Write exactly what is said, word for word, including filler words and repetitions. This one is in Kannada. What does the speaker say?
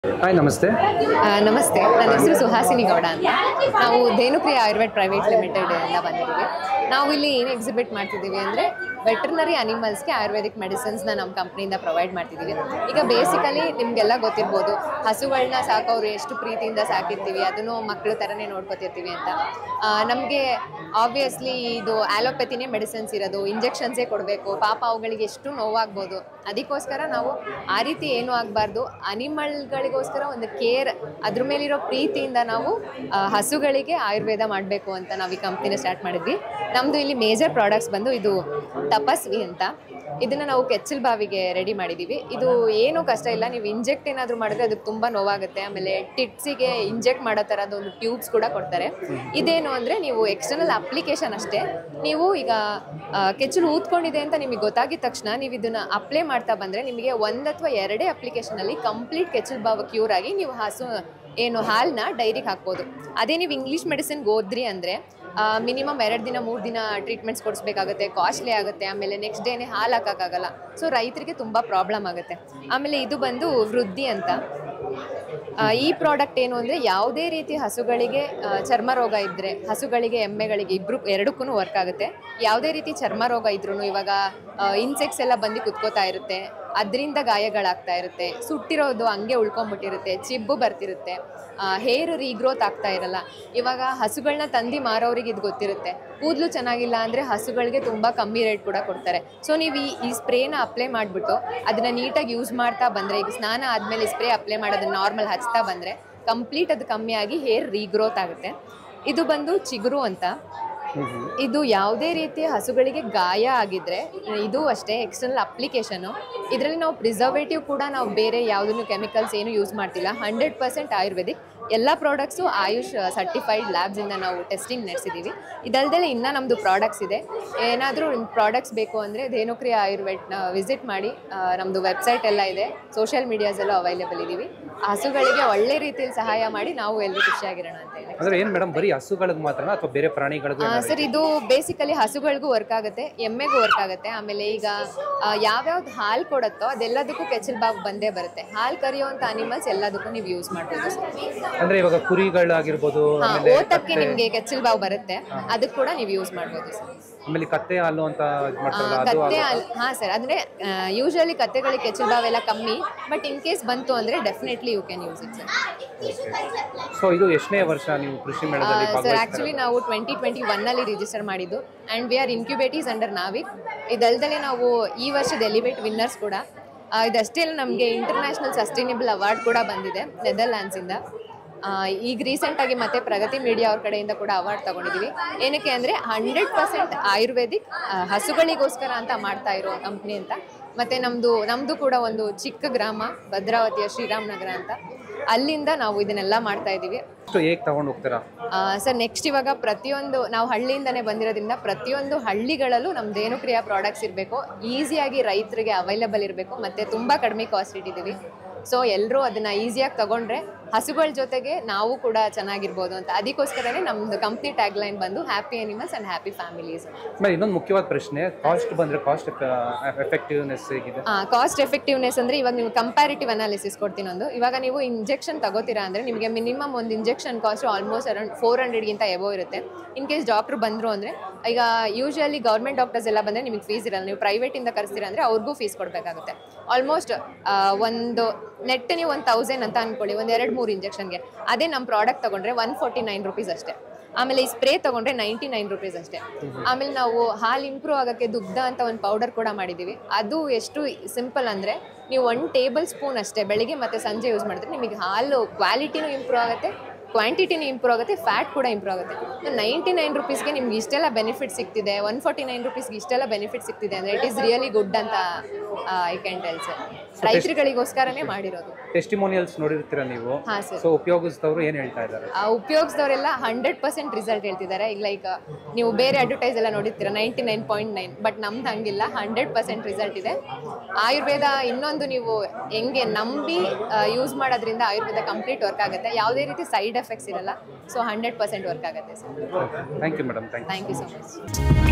ಹಾಯ್ ನಮಸ್ತೆ. ನಮಸ್ತೆ, ನನ್ನ ಹೆಸರು ಸುಹಾಸಿನಿ ಗೌಡ ಅಂತ. ನಾವು ಧೇನುಪ್ರಿಯ ಆಯುರ್ವೇದ ಪ್ರೈವೇಟ್ ಲಿಮಿಟೆಡ್ ಇಂದ ಬಂದಿದ್ದೀವಿ. ನಾವು ಇಲ್ಲಿ ಏನು ಎಕ್ಸಿಬಿಟ್ ಮಾಡ್ತಿದ್ದೀವಿ ಅಂದರೆ ವೆಟರ್ನರಿ ಅನಿಮಲ್ಸ್ಗೆ ಆಯುರ್ವೇದಿಕ್ ಮೆಡಿಸಿನ್ಸ್ನ ನಮ್ಮ ಕಂಪ್ನಿಯಿಂದ ಪ್ರೊವೈಡ್ ಮಾಡ್ತಿದ್ದೀವಿ. ಈಗ ಬೇಸಿಕಲಿ ನಿಮಗೆಲ್ಲ ಗೊತ್ತಿರ್ಬೋದು, ಹಸುಗಳನ್ನ ಸಾಕೋರು ಎಷ್ಟು ಪ್ರೀತಿಯಿಂದ ಸಾಕಿರ್ತೀವಿ, ಅದನ್ನು ಮಕ್ಕಳು ಥರನೇ ನೋಡ್ಕೊತಿರ್ತೀವಿ ಅಂತ. ನಮಗೆ ಆಬ್ವಿಯಸ್ಲಿ ಇದು ಆ್ಯಲೋಪತಿನೇ ಮೆಡಿಸಿನ್ಸ್ ಇರೋದು, ಇಂಜೆಕ್ಷನ್ಸೇ ಕೊಡಬೇಕು, ಪಾಪ ಅವುಗಳಿಗೆ ಎಷ್ಟು ನೋವಾಗ್ಬೋದು. ಅದಕ್ಕೋಸ್ಕರ ನಾವು ಆ ರೀತಿ ಏನೂ ಆಗಬಾರ್ದು, ಅನಿಮಲ್ಗಳಿಗೋಸ್ಕರ ಒಂದು ಕೇರ್, ಅದ್ರ ಮೇಲಿರೋ ಪ್ರೀತಿಯಿಂದ ನಾವು ಹಸುಗಳಿಗೆ ಆಯುರ್ವೇದ ಮಾಡಬೇಕು ಅಂತ ನಾವು ಈ ಕಂಪ್ನಿನ ಸ್ಟಾರ್ಟ್ ಮಾಡಿದ್ವಿ. ನಮ್ಮದು ಇಲ್ಲಿ ಮೇಜರ್ ಪ್ರಾಡಕ್ಟ್ಸ್ ಬಂದು ಇದು ತಪಸ್ವಿ ಅಂತ. ಇದನ್ನು ನಾವು ಕೆಚ್ಚಲ್ ಬಾವಿಗೆ ರೆಡಿ ಮಾಡಿದ್ದೀವಿ. ಇದು ಏನೂ ಕಷ್ಟ ಇಲ್ಲ, ನೀವು ಇಂಜೆಕ್ಟ್ ಏನಾದರೂ ಮಾಡಿದ್ರೆ ಅದಕ್ಕೆ ತುಂಬ ನೋವಾಗುತ್ತೆ. ಆಮೇಲೆ ಟಿಟ್ಸಿಗೆ ಇಂಜೆಕ್ಟ್ ಮಾಡೋ ಥರದ್ದು ಒಂದು ಟ್ಯೂಬ್ಸ್ ಕೂಡ ಕೊಡ್ತಾರೆ. ಇದೇನು ಅಂದರೆ ನೀವು ಎಕ್ಸ್ಟರ್ನಲ್ ಅಪ್ಲಿಕೇಶನ್ ಅಷ್ಟೇ. ನೀವು ಈಗ ಕೆಚ್ಚಲು ಊದ್ಕೊಂಡಿದೆ ಅಂತ ನಿಮಗೆ ಗೊತ್ತಾಗಿದ ತಕ್ಷಣ ನೀವು ಇದನ್ನು ಅಪ್ಲೈ ಮಾಡ್ತಾ ಬಂದರೆ ನಿಮಗೆ ಒಂದು ಅಥವಾ ಎರಡೇ ಅಪ್ಲಿಕೇಶನಲ್ಲಿ ಕಂಪ್ಲೀಟ್ ಕೆಚ್ಚಲ್ ಬಾವು ಕ್ಯೂರ್ ಆಗಿ ನೀವು ಹಸು ಏನು ಹಾಲನ್ನ ಡೈರಿಗೆ ಹಾಕ್ಬೋದು. ಅದೇ ನೀವು ಇಂಗ್ಲೀಷ್ ಮೆಡಿಸಿನ್ಗೆ ಹೋದ್ರಿ ಅಂದರೆ ಮಿನಿಮಮ್ ಎರಡು ದಿನ ಮೂರು ದಿನ ಟ್ರೀಟ್ಮೆಂಟ್ಸ್ ಕೊಡಿಸ್ಬೇಕಾಗುತ್ತೆ, ಕಾಸ್ಟ್ಲಿ ಆಗುತ್ತೆ. ಆಮೇಲೆ ನೆಕ್ಸ್ಟ್ ಡೇನೇ ಹಾಲು ಹಾಕೋಕ್ಕಾಗಲ್ಲ. ಸೊ ರೈತರಿಗೆ ತುಂಬ ಪ್ರಾಬ್ಲಮ್ ಆಗುತ್ತೆ. ಆಮೇಲೆ ಇದು ಬಂದು ವೃದ್ಧಿ ಅಂತ. ಈ ಪ್ರಾಡಕ್ಟ್ ಏನು ಅಂದರೆ ಯಾವುದೇ ರೀತಿ ಹಸುಗಳಿಗೆ ಚರ್ಮ ರೋಗ ಇದ್ದರೆ, ಹಸುಗಳಿಗೆ ಎಮ್ಮೆಗಳಿಗೆ ಇಬ್ಬರು ಎರಡಕ್ಕೂ ವರ್ಕ್ ಆಗುತ್ತೆ. ಯಾವುದೇ ರೀತಿ ಚರ್ಮ ರೋಗ ಇದ್ರೂ, ಇವಾಗ ಇನ್ಸೆಕ್ಟ್ಸ್ ಎಲ್ಲ ಬಂದು ಕುತ್ಕೋತಾ ಇರುತ್ತೆ, ಅದರಿಂದ ಗಾಯಗಳಾಗ್ತಾ ಇರುತ್ತೆ, ಸುಟ್ಟಿರೋದು ಹಂಗೆ ಉಳ್ಕೊಂಬಿಟ್ಟಿರುತ್ತೆ, ಚಿಬ್ಬು ಬರ್ತಿರುತ್ತೆ, ಹೇರ್ ರೀಗ್ರೋತ್ ಆಗ್ತಾ ಇರಲ್ಲ. ಇವಾಗ ಹಸುಗಳನ್ನ ತಂದು ಮಾರೋರಿಗೆ ಇದು ಗೊತ್ತಿರುತ್ತೆ. ಕೂದಲು ಚೆನ್ನಾಗಿಲ್ಲ ಅಂದರೆ ಹಸುಗಳಿಗೆ ತುಂಬ ಕಮ್ಮಿ ರೇಟ್ ಕೂಡ ಕೊಡ್ತಾರೆ. ಸೊ ನೀವು ಈ ಈ ಸ್ಪ್ರೇನ ಅಪ್ಲೈ ಮಾಡಿಬಿಟ್ಟು ಅದನ್ನು ನೀಟಾಗಿ ಯೂಸ್ ಮಾಡ್ತಾ ಬಂದರೆ, ಈಗ ಸ್ನಾನ ಆದಮೇಲೆ ಸ್ಪ್ರೇ ಅಪ್ಲೈ ಮಾಡೋದನ್ನ ನಾರ್ಮಲ್ ಹಚ್ತಾ ಬಂದರೆ ಕಂಪ್ಲೀಟ್ ಅದು ಕಮ್ಮಿ ಆಗಿ ಹೇರ್ ರೀಗ್ರೋತ್ ಆಗುತ್ತೆ. ಇದು ಬಂದು ಚಿಗುರು ಅಂತ. ಇದು ಯಾವುದೇ ರೀತಿಯ ಹಸುಗಳಿಗೆ ಗಾಯ ಆಗಿದ್ರೆ ಇದು ಅಷ್ಟೇ ಎಕ್ಸ್ಟರ್ನಲ್ ಅಪ್ಲಿಕೇಶನು. ಇದರಲ್ಲಿ ನಾವು ಪ್ರಿಸರ್ವೇಟಿವ್ ಕೂಡ ನಾವು ಬೇರೆ ಯಾವುದನ್ನು ಕೆಮಿಕಲ್ಸ್ ಏನು ಯೂಸ್ ಮಾಡ್ತಿಲ್ಲ. Hundred percent ayurvedic. ಎಲ್ಲ ಪ್ರಾಡಕ್ಟ್ಸು ಆಯುಷ್ ಸರ್ಟಿಫೈಡ್ ಲ್ಯಾಬ್ಸಿಂದ ನಾವು ಟೆಸ್ಟಿಂಗ್ ನಡೆಸಿದ್ದೀವಿ. ಇದಲ್ದೇ ಇನ್ನೂ ನಮ್ಮದು ಪ್ರಾಡಕ್ಟ್ಸ್ ಇದೆ. ಏನಾದರೂ ಪ್ರಾಡಕ್ಟ್ಸ್ ಬೇಕು ಅಂದರೆ ಧೇನುಪ್ರಿಯ ಆಯುರ್ವೇದನ ವಿಸಿಟ್ ಮಾಡಿ. ನಮ್ಮದು ವೆಬ್ಸೈಟ್ ಎಲ್ಲ ಇದೆ, ಸೋಷಿಯಲ್ ಮೀಡಿಯಾಸಲ್ಲೂ ಅವೈಲೇಬಲ್ ಇದ್ದೀವಿ. ಹಸುಗಳಿಗೆ ಒಳ್ಳೆ ರೀತಿಯಲ್ಲಿ ಸಹಾಯ ಮಾಡಿ ನಾವು ಎಲ್ಲರೂ ಖುಷಿಯಾಗಿರೋಣ ಅಂತ ಹೇಳಿ. ಅಂದರೆ ಏನು ಮೇಡಮ್, ಬರೀ ಹಸುಗಳಿಗೆ ಮಾತ್ರ ಅಥವಾ ಬೇರೆ ಪ್ರಾಣಿಗಳಿಗೂ? ಸರ್, ಇದು ಬೇಸಿಕಲಿ ಹಸುಗಳಿಗೂ ವರ್ಕ್ ಆಗುತ್ತೆ, ಎಮ್ಮೆಗೂ ವರ್ಕ್ ಆಗುತ್ತೆ. ಆಮೇಲೆ ಈಗ ಯಾವ್ಯಾವ್ದು ಹಾಲು ಕೊಡುತ್ತೋ ಅದೆಲ್ಲದಕ್ಕೂ ಕೆಚ್ಚಲ್ ಬಾವು ಬಂದೇ ಬರುತ್ತೆ. ಹಾಲು ಕರಿಯುವಂಥ ಅನಿಮಲ್ಸ್ ಎಲ್ಲದಕ್ಕೂ ನೀವು ಯೂಸ್ ಮಾಡ್ಬೋದು ಸರ್. ಅಂದರೆ ಇವಾಗ ಕುರಿಗಳಾಗಿರ್ಬೋದು, ಓತಕ್ಕೆ ನಿಮಗೆ ಕೆಚ್ಚಲ್ ಬಾವು ಬರುತ್ತೆ, ಅದಕ್ಕೆ ಕೂಡ ನೀವು ಯೂಸ್ ಮಾಡ್ಬೋದು ಸರ್. ಆಮೇಲೆ ಕತ್ತೆ ಹಾಲು ಅಂತ ಕತ್ತೆ ಹಾಲು, ಹಾಂ ಸರ್. ಅಂದರೆ ಯೂಶಲಿ ಕತ್ತೆಗಳಿಗೆ ಕೆಚ್ಚಲ್ ಬಾವೆಲ್ಲ ಕಮ್ಮಿ, ಬಟ್ ಇನ್ ಕೇಸ್ ಬಂತು ಅಂದರೆ definitely you can use it sir. So ಇದು ಎಷ್ಟನೇ ವರ್ಷ ನೀವು ಕೃಷಿ ಮೇಳದಲ್ಲಿ ಭಾಗವಹಿಸ್ತಾ? ಸರ್ ಆ್ಯಕ್ಚುಲಿ ನಾವು ಟ್ವೆಂಟಿ ಟ್ವೆಂಟಿ ಒನ್ನಲ್ಲಿ ರಿಜಿಸ್ಟರ್ ಮಾಡಿದ್ದು, and we are incubatees under Navik. ಇದಲ್ದೇ ನಾವು ಈ ವರ್ಷದ ಎಲಿವೇಟ್ ವಿನ್ನರ್ಸ್ ಕೂಡ. ಇದಷ್ಟೇ ಅಲ್ಲ, ನಮಗೆ ಇಂಟರ್ನ್ಯಾಷನಲ್ ಸಸ್ಟೈನೇಬಲ್ ಅವಾರ್ಡ್ ಕೂಡ ಬಂದಿದೆ ನೆದರ್ಲ್ಯಾಂಡ್ಸಿಂದ. ಈಗ ರೀಸೆಂಟಾಗಿ ಮತ್ತೆ ಪ್ರಗತಿ ಮೀಡಿಯಾ ಅವ್ರ ಕಡೆಯಿಂದ ಕೂಡ ಅವಾರ್ಡ್ ತಗೊಂಡಿದ್ದೀವಿ. ಏನಕ್ಕೆ ಅಂದರೆ ಹಂಡ್ರೆಡ್ ಪರ್ಸೆಂಟ್ ಆಯುರ್ವೇದಿಕ್ ಹಸುಗಳಿಗೋಸ್ಕರ ಅಂತ ಮಾಡ್ತಾ ಇರೋ ಕಂಪ್ನಿ ಅಂತ. ಮತ್ತು ನಮ್ಮದು ನಮ್ಮದು ಕೂಡ ಒಂದು ಚಿಕ್ಕ ಗ್ರಾಮ ಭದ್ರಾವತಿಯ ಶ್ರೀರಾಮನಗರ ಅಂತ, ಅಲ್ಲಿಂದ ನಾವು ಇದನ್ನೆಲ್ಲ ಮಾಡ್ತಾ ಇದ್ದೀವಿ. ಹೇಗೆ ತಗೊಂಡು ಹೋಗ್ತೀರಾ ಸರ್? ನೆಕ್ಸ್ಟ್ ಇವಾಗ ಪ್ರತಿಯೊಂದು ನಾವು ಹಳ್ಳಿಯಿಂದನೇ ಬಂದಿರೋದ್ರಿಂದ ಪ್ರತಿಯೊಂದು ಹಳ್ಳಿಗಳಲ್ಲೂ ನಮ್ಮ ಧೇನುಪ್ರಿಯ ಪ್ರಾಡಕ್ಟ್ಸ್ ಇರಬೇಕು, ಈಸಿಯಾಗಿ ರೈತರಿಗೆ ಅವೈಲೇಬಲ್ ಇರಬೇಕು, ಮತ್ತು ತುಂಬ ಕಡಿಮೆ ಕಾಸ್ಟ್ ಇಟ್ಟಿದ್ದೀವಿ. ಸೊ ಎಲ್ಲರೂ ಅದನ್ನು ಈಸಿಯಾಗಿ ತೊಗೊಂಡ್ರೆ ಹಸುಗಳ ಜೊತೆಗೆ ನಾವು ಕೂಡ ಚೆನ್ನಾಗಿರ್ಬೋದು ಅಂತ. ಅದಕ್ಕೋಸ್ಕರನೇ ನಮ್ಮದು ಕಂಪ್ನಿ ಟ್ಯಾಗ್ ಲೈನ್ ಬಂದು happy animals and happy families. ಆಮೇಲೆ ಇನ್ನೊಂದು ಮುಖ್ಯವಾದ ಪ್ರಶ್ನೆ, ಕಾಸ್ಟ್ ಬಂದರೆ ಕಾಸ್ಟ್ ಎಫೆಕ್ಟಿವ್ನೆಸ್ ಹೇಗಿದೆ? ಹಾಂ, ಕಾಸ್ಟ್ ಎಫೆಕ್ಟಿವ್ನೆಸ್ ಅಂದರೆ ಇವಾಗ ನೀವು ಕಂಪ್ಯಾರಿಟಿವ್ ಅನಾಲಿಸಿಸ್ ಕೊಡ್ತೀನಿ ಒಂದು. ಇವಾಗ ನೀವು ಇಂಜೆಕ್ಷನ್ ತಗೋತೀರಾ ಅಂದರೆ ನಿಮಗೆ ಮಿನಿಮಮ್ ಒಂದು injection cost almost around four ಹಂಡ್ರೆಡ್ಗಿಂತ ಎಬೋ ಇರುತ್ತೆ. ಇನ್ ಕೇಸ್ ಡಾಕ್ಟ್ರು ಬಂದರು ಅಂದರೆ, ಈಗ ಯೂಶಲಿ ಗೌರ್ಮೆಂಟ್ ಡಾಕ್ಟರ್ಸ್ ಎಲ್ಲ ಬಂದರೆ ನಿಮಗೆ ಫೀಸ್ ಇರಲ್ಲ. ನೀವು ಪ್ರೈವೇಟಿಂದ ಕರೆಸ್ತೀರಾ ಅಂದರೆ ಅವ್ರಿಗೂ ಫೀಸ್ ಕೊಡಬೇಕಾಗುತ್ತೆ. ಆಲ್ಮೋಸ್ಟ್ ಒಂದು ನೆಟ್ ನೀವು ಒಂದು ತೌಸಂಡ್ ಅಂತ ಅಂದ್ಕೊಳ್ಳಿ, ಒಂದು ಎರಡು ಮೂರು ಇಂಜೆಕ್ಷನ್ಗೆ. ಅದೇ ನಮ್ಮ ಪ್ರಾಡಕ್ಟ್ ತೊಗೊಂಡ್ರೆ ಒನ್ ಫೋರ್ಟಿ ನೈನ್ ರುಪೀಸ್ ಅಷ್ಟೇ. ಆಮೇಲೆ ಈ ಸ್ಪ್ರೇ ತೊಗೊಂಡ್ರೆ ನೈಂಟಿ ನೈನ್ ರುಪೀಸ್ ಅಷ್ಟೇ. ಆಮೇಲೆ ನಾವು ಹಾಲು ಇಂಪ್ರೂವ್ ಆಗೋಕ್ಕೆ ದುಗ್ಧ ಅಂತ ಒಂದು ಪೌಡರ್ ಕೂಡ ಮಾಡಿದ್ದೀವಿ. ಅದು ಎಷ್ಟು ಸಿಂಪಲ್ ಅಂದರೆ ನೀವು ಒನ್ ಟೇಬಲ್ ಸ್ಪೂನ್ ಅಷ್ಟೇ ಬೆಳಿಗ್ಗೆ ಮತ್ತು ಸಂಜೆ ಯೂಸ್ ಮಾಡಿದ್ರೆ ನಿಮಗೆ ಹಾಲು ಕ್ವಾಲಿಟಿನೂ ಇಂಪ್ರೂವ್ ಆಗುತ್ತೆ, ಕ್ವಾಂಟಿಟಿನೂ ಇಂಪ್ರೂವ್ ಆಗುತ್ತೆ, ಫ್ಯಾಟ್ ಕೂಡ ಇಂಪ್ರೂವ್ ಆಗುತ್ತೆ. ನೈಂಟಿ ನೈನ್ ರುಪೀಸ್ಗೆ ನಿಮ್ಗೆ ಇಷ್ಟೆಲ್ಲ ಬೆನಿಫಿಟ್ ಸಿಗ್ತಿದೆ, ಒನ್ ಫಾರ್ಟಿ ನೈನ್ ರುಪೀಸ್ಗೆ ಇಷ್ಟೆಲ್ಲ ಬೆನಿಫಿಟ್ ಸಿಗ್ತಿದೆ ಅಂದರೆ ಇಟ್ ಈಸ್ ರಿಯಲಿ ಗುಡ್ ಅಂತ ಐ ಕ್ಯಾನ್ ಟೆಲ್ ಸರ್. ರೈತರುಗಳಿಗೋಸ್ಕರನೇ ಮಾಡಿರೋದು. ಟೆಸ್ಟಿಮೋನಿಯಲ್ಸ್ ನೋಡಿರ್ತೀರಾ ನೀವು? ಹಾಂ ಸರ್. ಸೊ ಉಪಯೋಗಿಸಿದವರು ಏನು ಹೇಳ್ತಾ ಇದ್ದಾರೆ? ಉಪಯೋಗಿಸಿದವರೆಲ್ಲ ಹಂಡ್ರೆಡ್ ಪರ್ಸೆಂಟ್ ರಿಸಲ್ಟ್ ಹೇಳ್ತಿದ್ದಾರೆ. ಈಗ ಲೈಕ್ ನೀವು ಬೇರೆ ಅಡ್ವರ್ಟೈಸ್ ಎಲ್ಲ ನೋಡಿರ್ತೀರಾ ninety nine point nine, but ನಮ್ದು ಹಂಗಿಲ್ಲ, ಹಂಡ್ರೆಡ್ ಪರ್ಸೆಂಟ್ ರಿಸಲ್ಟ್ ಇದೆ. ಆಯುರ್ವೇದ ಇನ್ನೊಂದು ನೀವು ಹೆಂಗೆ ನಂಬಿ ಯೂಸ್ ಮಾಡೋದ್ರಿಂದ ಆಯುರ್ವೇದ ಕಂಪ್ಲೀಟ್ ವರ್ಕ್ ಆಗುತ್ತೆ, ಯಾವುದೇ ರೀತಿ ಸೈಡ್ ಎಫೆಕ್ಟ್ಸ್ ಇರಲ್ಲ. ಸೊ ಹಂಡ್ರೆಡ್ ಪರ್ಸೆಂಟ್ ವರ್ಕ್ ಆಗುತ್ತೆ sir. Thank you madam. Thank you so much.